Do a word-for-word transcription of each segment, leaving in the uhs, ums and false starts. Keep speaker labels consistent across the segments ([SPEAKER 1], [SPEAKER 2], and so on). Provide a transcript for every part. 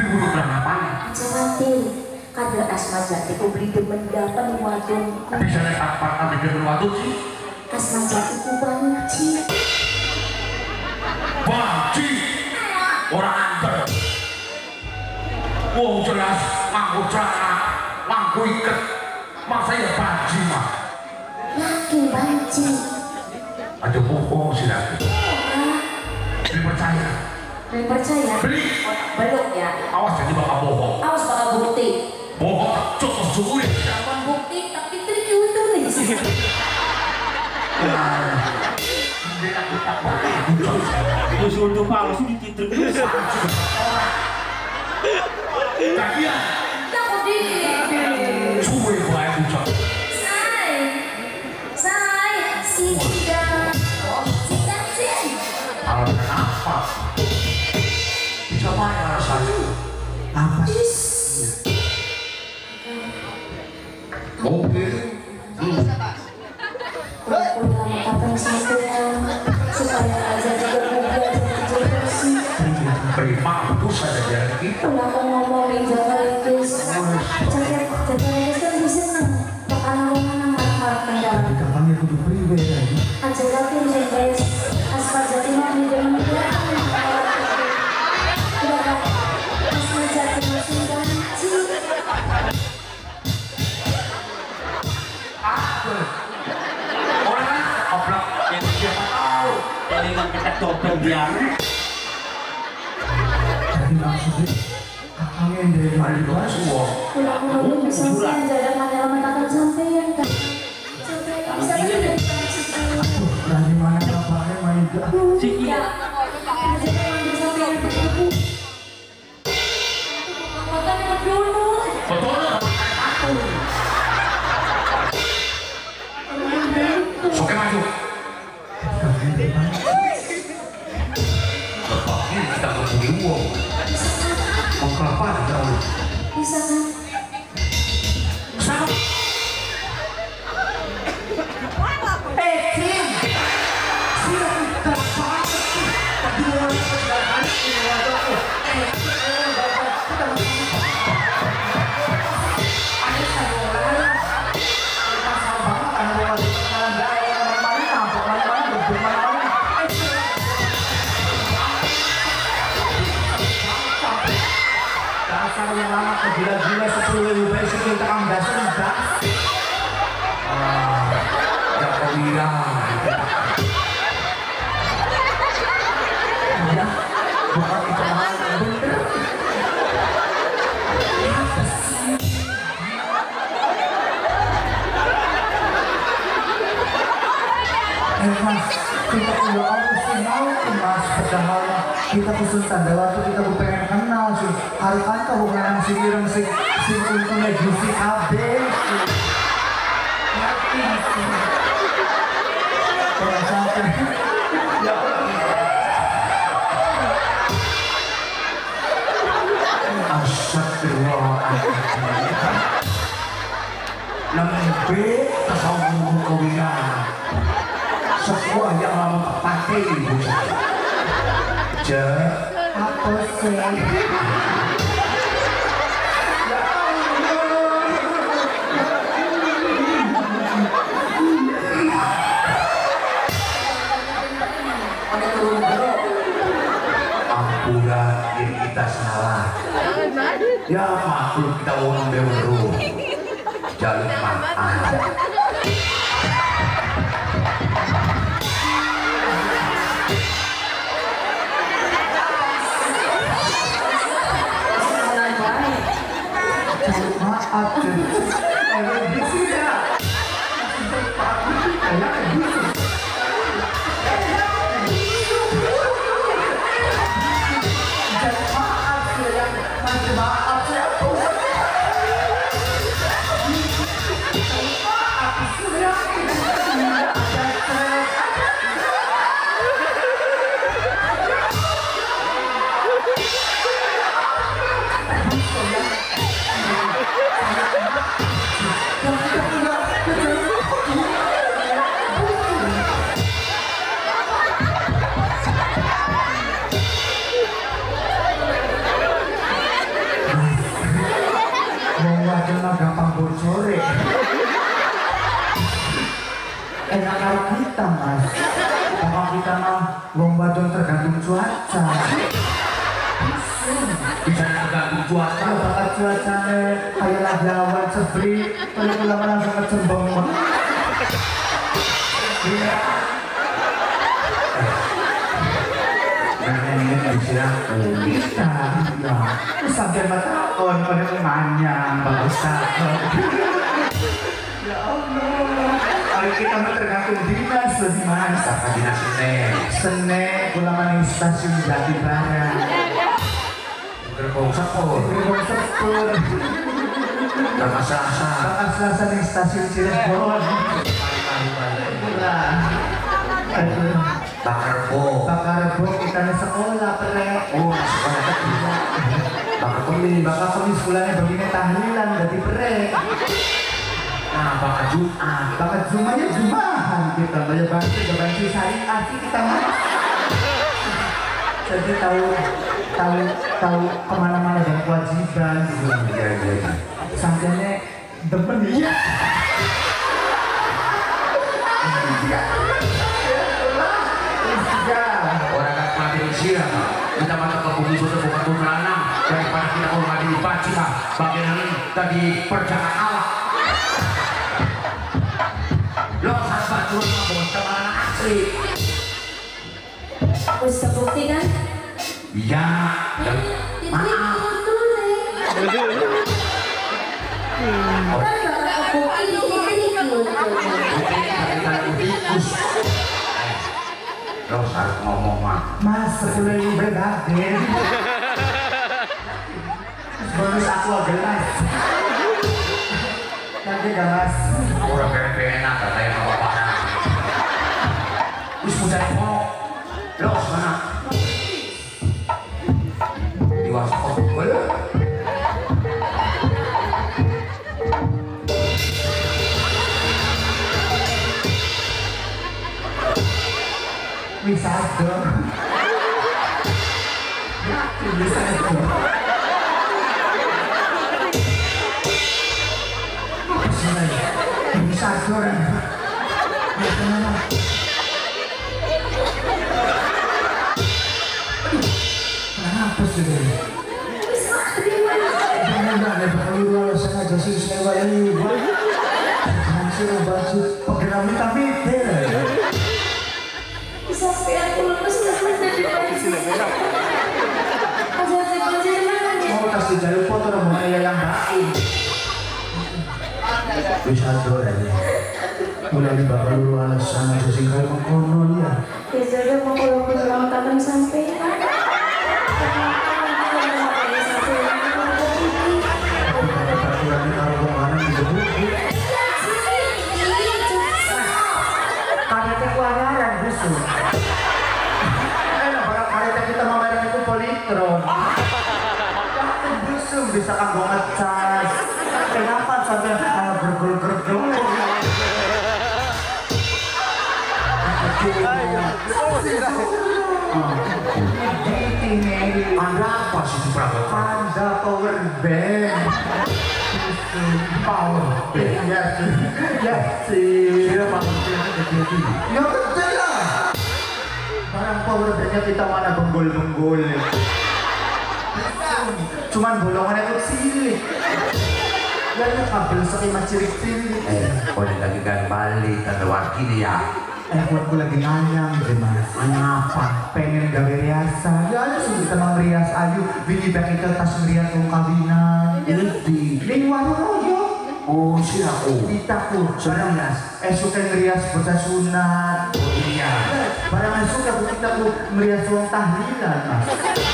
[SPEAKER 1] kudu kenapa?
[SPEAKER 2] Aja mati. Kader Asma Jati ku beli demen dapan wadon.
[SPEAKER 1] Bisa nek apa kami demen wadon sih?
[SPEAKER 2] Asma Jati ku banci.
[SPEAKER 1] Banci. Ora anter. Wong jelas mangko cara, mangko iket. Masa ya banci mah.
[SPEAKER 2] Yakin banci.
[SPEAKER 1] Ada bohong sih lagi. Beli percaya.
[SPEAKER 2] Beli percaya?
[SPEAKER 1] Beli.
[SPEAKER 2] Belum ya.
[SPEAKER 1] Awas jadi bakal bohong.
[SPEAKER 2] Awas bakal bukti.
[SPEAKER 1] Bohong cukup sulit.
[SPEAKER 2] Bukan bukti tapi trik itu nih.
[SPEAKER 3] Terus untuk palsu dicitrik terus.
[SPEAKER 1] Kagian.
[SPEAKER 2] Tahu di.
[SPEAKER 1] Cuwe bae bocah.
[SPEAKER 2] Say. Say. Si tidak. Si kacin.
[SPEAKER 1] Alasan apa? Bisa mana alasannya?
[SPEAKER 3] Apa?
[SPEAKER 1] Mobil.
[SPEAKER 2] Aku dalam kapan sampean supaya aja juga mobil aja kecil bersih.
[SPEAKER 1] Prima itu saja dari kita.
[SPEAKER 2] Udah aku ngomongin jaga legis. Jaga jaga legis kan bisa nang. Bakal ngomong marah-marah kendala.
[SPEAKER 3] Kapan ya kudu priwe lagi?
[SPEAKER 2] Aja lagi legis. Asma Jati mah di demen dia. Udah Asma Jati masih banci.
[SPEAKER 1] Orang oblak yang siapa tahu.
[SPEAKER 3] Ini kan kita dobel dia. Jadi maksudnya akang yang dari
[SPEAKER 1] Hari dua semua.
[SPEAKER 2] Pulang-pulang bisa sampean jaga mana-mana akan sampean kan. Sampean bisa kan dari banci.
[SPEAKER 3] dari mana kabarnya main ke
[SPEAKER 2] Siki. Ya. Jadi ambil sampean itu. Makan dulu.
[SPEAKER 1] Betul. Oke maju. Lepasnya kita kebuli uang. Mau kelapa jauh.
[SPEAKER 2] Bisa kan?
[SPEAKER 1] Sama.
[SPEAKER 3] eh Kim siapa kita sangat kedua perjalanan ini wadah eh eh kita ada satu orang pasal banget ada orang jalan raya kemana-mana nampak mana-mana berkemana-mana dasar yang lama kegila-gila sepuluh ribu peso kita ambasan enggak
[SPEAKER 1] Ya kewira.
[SPEAKER 3] ya bukan itu mana bener eh mas kita punya Allah sih mau tuh mas padahal kita pesen tanda waktu kita gue pengen kenal sih hari kan kau bukan si ireng si si untungnya juicy kabeh sih ngerti sih kalau sampai ya
[SPEAKER 1] Astagfirullahaladzim. Lembek kesambung kewira. Sebuah yang lama terpakai ibu. Ja.
[SPEAKER 3] apa sih
[SPEAKER 1] Ampura yang kita salah. Ya makhluk kita orang beru. Jalur maaf.
[SPEAKER 3] maaf jadi eh bisa ya kayak gitu jadi maaf ya masih maaf ya maaf sudah tidak ada wadon mah gampang bocor. Enak karo kita mas. Kalau kita mah wong wadon tergantung cuaca.
[SPEAKER 1] Bisa tergantung cuaca.
[SPEAKER 3] Kalau bakal cuacanya kayak lagi awan sebri, kalau lama langsung kecembong. Iya. Ini disiram kita, ya. Sampai mata on pada pemanyang, bagus ya Allah. Kalau kita mah tergantung dinas lebih mas.
[SPEAKER 1] Saka dinas Senen.
[SPEAKER 3] Senen pulangan di stasiun Jatibara.
[SPEAKER 1] Gerbong sepur.
[SPEAKER 3] Gerbong sepur.
[SPEAKER 1] Kakak Selasa.
[SPEAKER 3] Kakak Selasa di stasiun Cirebon. Murah. Aduh.
[SPEAKER 1] Bakar Bo.
[SPEAKER 3] Bakar Bo kita di sekolah perek.
[SPEAKER 1] Oh, sekolah ketiga. Bakar Kemis.
[SPEAKER 3] Bakar Kemis bulannya begini tahlilan jadi perek.
[SPEAKER 1] Nah, bakar Jumat.
[SPEAKER 3] Bakar Jumatnya Jumahan kita banyak bantu bantu syariah kita mas. Jadi tahu tahu tahu kemana-mana dan kewajiban gitu.
[SPEAKER 1] Iya, iya, iya.
[SPEAKER 3] Sampai demen ya.
[SPEAKER 1] Orang kan mati siang, kita mata ke bumi sudah bukan bumi lanang daripada kita hormati di Paciba bagian ini tadi perjalanan Allah. Lo sahabat dulu bos sama anak asli.
[SPEAKER 2] Wis terbukti kan?
[SPEAKER 1] Iya. Maaf.
[SPEAKER 2] Kan bakal kebukti
[SPEAKER 1] Tikus. Lo harus ngomong mah.
[SPEAKER 3] Mas sepuluh ribu berbagai. Bonus aku aja mas. Nanti gak mas.
[SPEAKER 1] Orang pengen enak kata yang apa apa. Wis mudah kono. Lo mana? Di waskop boleh.
[SPEAKER 3] Wisata. Wisata. Wisata orang. Kenapa sih ini? Jangan ada kalau sengaja sih sewa ini. Jangan sih baju program tapi
[SPEAKER 2] sampai aku lemes lemes dari
[SPEAKER 3] mau kasih jalur foto mau ayah yang baik bisa dora ya mulai dibakar dulu alasan aja sih kalau mengkonon ya
[SPEAKER 2] ya jadi mau kalau pulang kapan sampai
[SPEAKER 3] peraturannya kalau kemana bisa buku karena kekurangan justru karena kita memainkan itu politron justru bisa kanggo ngecas kenapa sampai anak bergol-gergol
[SPEAKER 1] Anda apa sih itu Prabowo?
[SPEAKER 3] Anda power bank power bank ya sih ya sih ya betul lah barang power banknya kita mana benggol-benggol cuman bolongannya kecil ya itu kabel skema cilik-cilik
[SPEAKER 1] Eh, boleh lagi kan balik tanda wakil ya.
[SPEAKER 3] eh buatku lagi nganyang deh mas ngapa pengen gawe riasan ya aja sih kita mau rias ayu bini bak kita tas rias mau kawinan
[SPEAKER 1] Ini di
[SPEAKER 3] ini warung royo
[SPEAKER 1] oh sih aku.
[SPEAKER 3] kita pun barang mas eh suka ngerias bocah sunat
[SPEAKER 1] Oh iya.
[SPEAKER 3] barang eh suka kita pun ngerias uang tahlilan mas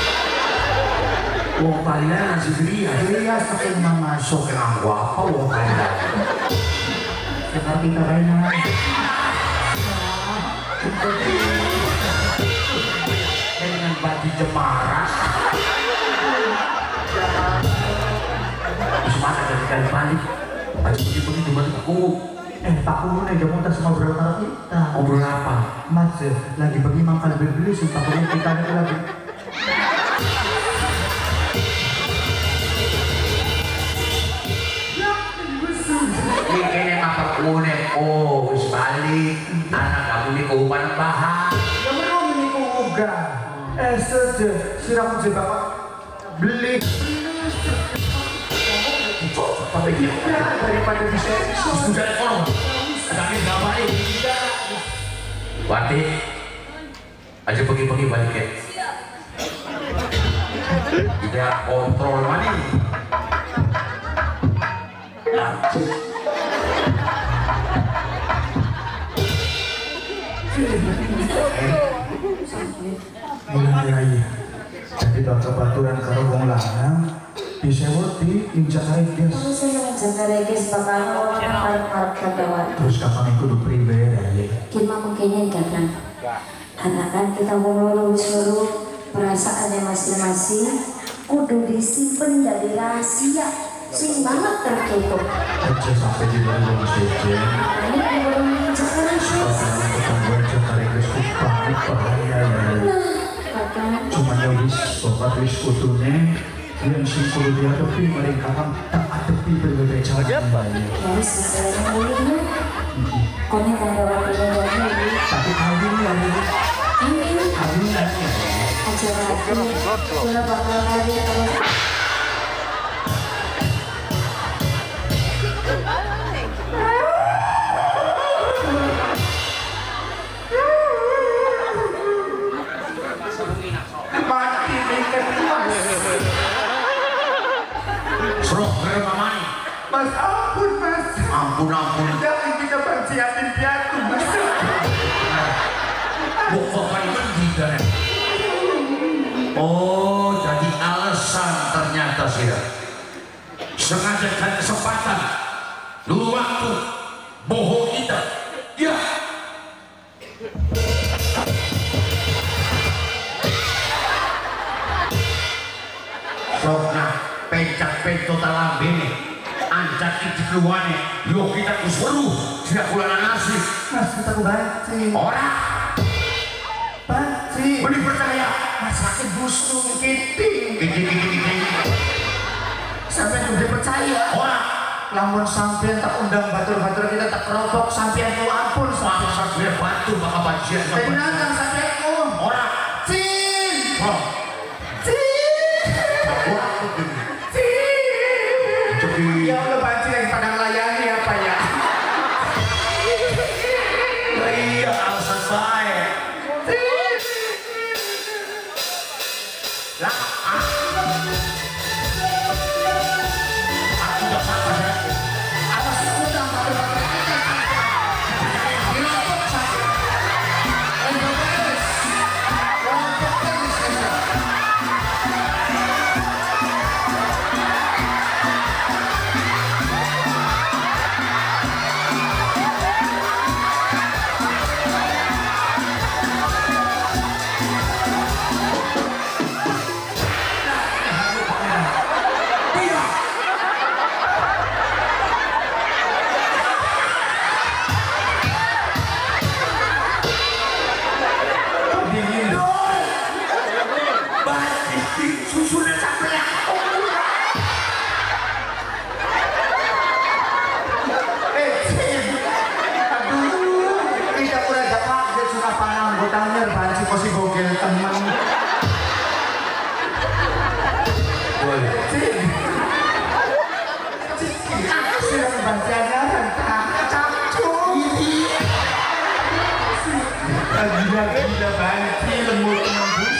[SPEAKER 1] Wong kalian nasi beli ya.
[SPEAKER 3] ngerias pakai mama
[SPEAKER 1] Sok yang gua apa wong kalian?
[SPEAKER 3] seperti kita lainnya
[SPEAKER 1] Dengan baju jemara. Semasa dari kali balik. Baju begitu balik aku.
[SPEAKER 3] eh tak umum nih jangan tak semua berapa kita
[SPEAKER 1] Ngobrol apa?
[SPEAKER 3] mas lagi bagi makan beli sumpah kalau kita itu lagi ya
[SPEAKER 1] balik anak kamu di kuban bahan
[SPEAKER 3] Ya memang ini kuga. Eh saja, siram je bapak beli.
[SPEAKER 1] tapi dia
[SPEAKER 3] Ya daripada bisa
[SPEAKER 1] sudah orang tapi nggak baik Wati aja pergi-pergi balik ya tidak kontrol mana
[SPEAKER 3] mulai raya. Jadi bakal baturan karo wong lanang disewot di injak aja.
[SPEAKER 2] Kamu saya menjaga regis bakal orang yang paling harap kagawat.
[SPEAKER 3] Terus kapan itu di pribadi ya?
[SPEAKER 2] Kita mungkinnya karena karena kan kita ngomong seluruh perasaannya masing-masing kudu disimpan jadi rahasia sing banget tertutup.
[SPEAKER 3] Aja sampai di dalam sejen.
[SPEAKER 2] Ini belum menjaga rahasia.
[SPEAKER 3] Kalau ketangguhan jaga regis ku panik bahaya ya. Cuma ya wis, bapak wis kudune yang sing kudu dihadapi mereka kan tak hadapi berbagai cara.
[SPEAKER 2] Dari sesuai mulanya, konek tangga waktunya jadi.
[SPEAKER 3] Tapi kali ini ya ini,
[SPEAKER 2] Ini
[SPEAKER 3] kali ini ya.
[SPEAKER 2] acara aku, sudah bakal hari kalau
[SPEAKER 3] Mati ikan mas.
[SPEAKER 1] Serok geremamani
[SPEAKER 3] Mas ampun mas.
[SPEAKER 1] ampun ampun
[SPEAKER 3] Jangan kita banci yatim piatu mas.
[SPEAKER 1] bukan itu tidak oh jadi alasan ternyata sih sengaja dan kesempatan dulu waktu bohong kita ya sokna pencak penco talambe nih anjak itu keluarnya yuk kita kusuruh tidak pulang nasi
[SPEAKER 3] Mas kita ku banci.
[SPEAKER 1] orang
[SPEAKER 3] Banci.
[SPEAKER 1] beri percaya
[SPEAKER 3] Mas sakit busung kiting.
[SPEAKER 1] gini gini gini
[SPEAKER 3] Sampai udah percaya.
[SPEAKER 1] orang
[SPEAKER 3] Lamun sampean tak undang batur-batur kita tak keropok sampean ku ampun sampean.
[SPEAKER 1] masa dia batu maka bajian
[SPEAKER 3] Tenang kan sampean ku.
[SPEAKER 1] orang
[SPEAKER 3] Cin.
[SPEAKER 1] oh
[SPEAKER 3] Cin.
[SPEAKER 1] orang begini
[SPEAKER 3] Cin.
[SPEAKER 1] jadi
[SPEAKER 3] Ya Allah banci yang pada melayani apa ya?
[SPEAKER 1] iya alasan baik lah ah aku udah sabar ya
[SPEAKER 3] Apa sih undang batur-batur kita? Keropok sampean. Keropok terus. Keropok terus. Dingin dong.
[SPEAKER 1] batik susunya sampai yang
[SPEAKER 3] Eh, Cin. Aduh, kita udah dapat dia suka panang botanya banci kosi bogel teman.
[SPEAKER 1] boleh
[SPEAKER 3] Cin. Cin. Siram banciannya rentang capcuk. Gila-gila banci lembut nembus.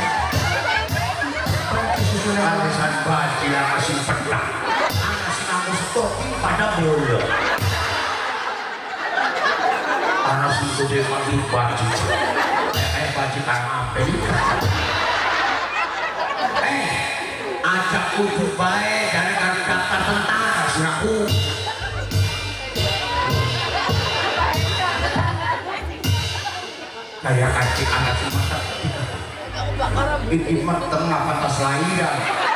[SPEAKER 3] Banci susunya
[SPEAKER 1] alisan baji yang masih pedang anak si kamu stoki pada bola anak si gede mandi baji eh baji tangan eh ajak ujuk baik dari kata tentara si aku kayak kacik anak si mata ini mah tengah batas lahiran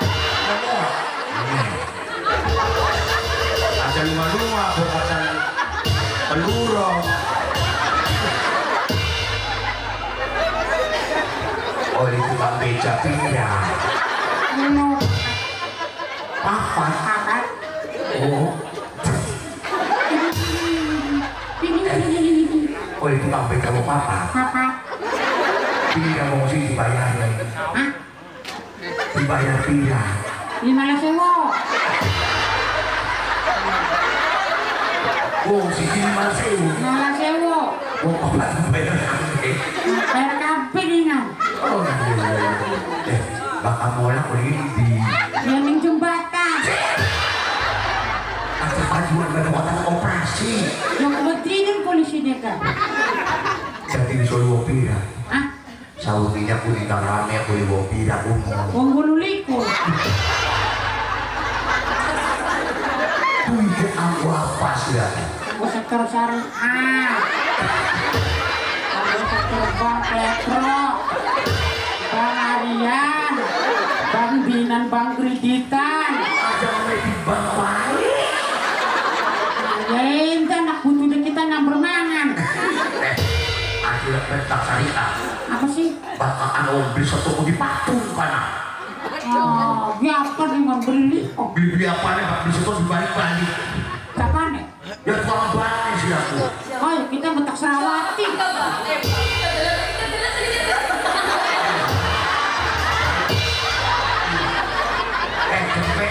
[SPEAKER 1] ada lima-lima bukan pelurong oh itu tak beca pindah papan oh pira?
[SPEAKER 4] Lima belas sewa.
[SPEAKER 1] Oh, sisi lima belas sewa.
[SPEAKER 4] Lima belas sewa.
[SPEAKER 1] Oh, apa tuh bayar kabeh?
[SPEAKER 4] Bayar kabeh dengan.
[SPEAKER 1] Oh, iya. Eh, bakal mola ko hindi.
[SPEAKER 4] Yang ning jembatan.
[SPEAKER 1] Ang pajuan ba naman operasi?
[SPEAKER 4] Yang kebetulan polisi dia kan.
[SPEAKER 1] Sa tinusulo pira.
[SPEAKER 4] Ah,
[SPEAKER 1] Sabi niya po ni Karami ako yung pira ko mo.
[SPEAKER 4] wong gululiko.
[SPEAKER 1] Uy, ang guwapa sila.
[SPEAKER 4] Gua sektor syariah. Gua sektor Bang Petro. Bang Arian. Bang Binan, Bang Kreditan.
[SPEAKER 1] Ada may ibang bahay.
[SPEAKER 4] Lain kan nak butuh deh kita nang bermangan.
[SPEAKER 1] Eh, aku lang pentak salita.
[SPEAKER 4] Apa sih?
[SPEAKER 1] Baka ano, bisa to ko di patung ka na.
[SPEAKER 4] Oh, biapa nih mau beli? Oh,
[SPEAKER 1] Bili-bili apa nih, Pak? Bisa to dibalik-balik.
[SPEAKER 4] kapan nih?
[SPEAKER 1] Ya tukang balik sila ko.
[SPEAKER 4] Oh, ya kita bentak Serawati.
[SPEAKER 1] Eh, cepet.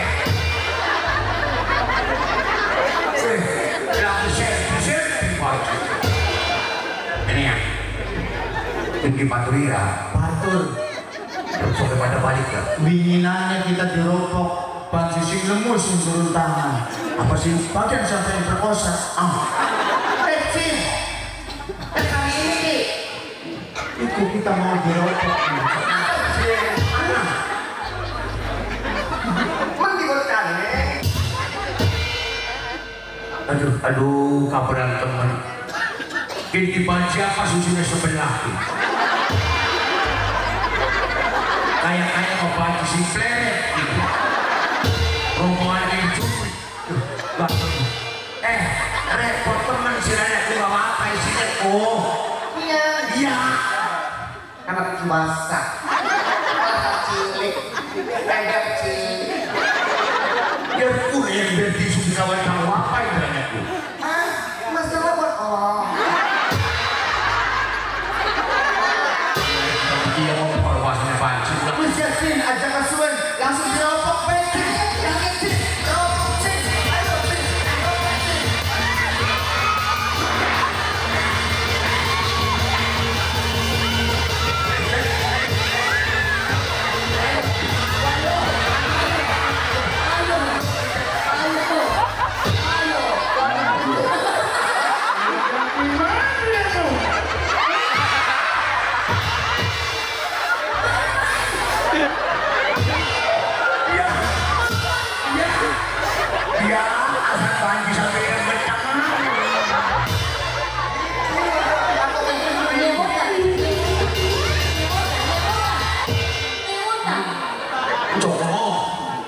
[SPEAKER 1] Eh, laku selfie-selfie, Pak. Ini ya. Tinggi patrira.
[SPEAKER 3] Patul,
[SPEAKER 1] So, kepada balik ya.
[SPEAKER 3] winginannya kita diropok, pansising lemus yang turun tangan.
[SPEAKER 1] Apa sih?
[SPEAKER 3] Bagian siapa yang perkosa?
[SPEAKER 1] Ah,
[SPEAKER 3] Eh, Cin! Eh, kali ini! Itu kita mau diropok.
[SPEAKER 1] aduh, aduh, kabaran teman. Kini baca apa susunya sebelah. Kayak-kayak mau baca si pleret. Rombongan yang curi. Eh, repot teman sila na kung apa isinya. Oh,
[SPEAKER 3] Iya.
[SPEAKER 1] iya.
[SPEAKER 3] Anak basah. Anak cilik. Anak cilik.
[SPEAKER 1] Ya pun yang berarti sudah kawan apa yang aku.
[SPEAKER 3] Ah, Mas Robot. Oh.
[SPEAKER 1] Dia mau perwasnya pancing.
[SPEAKER 3] Mas Yasin, ajak kasuan. Langsung diropok, Peci. Jangan Cin. Ropok, Cin. Ayo, Cin. Ropok, Cin.
[SPEAKER 1] Dia asal panji sampai yang bertangan. Coba.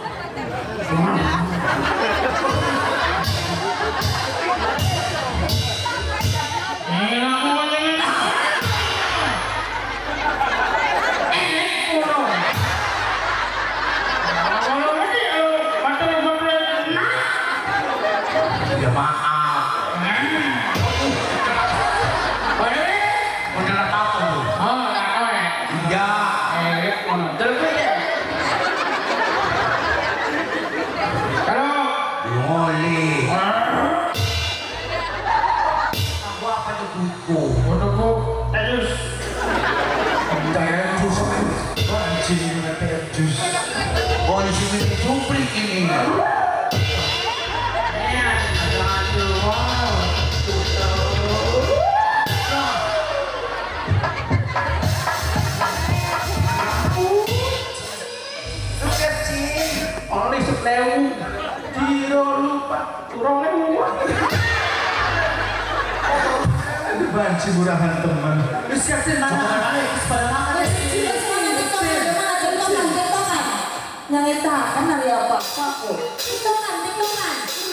[SPEAKER 1] Ya maaf. Udah tahu tuh. Iya. Boleh. Aku apa tuh buku? Terjus.
[SPEAKER 3] Anjing, terjus.
[SPEAKER 1] Oh, di sini cuplik ini.
[SPEAKER 4] Oleh setewu, kilo lupa, turun lewat.
[SPEAKER 3] Aduh, banci murahan teman. Mas Yasin, mana? Ayo, pada makan.
[SPEAKER 2] Yang itu kan hari apa? Aku. Hitungan, hitungan.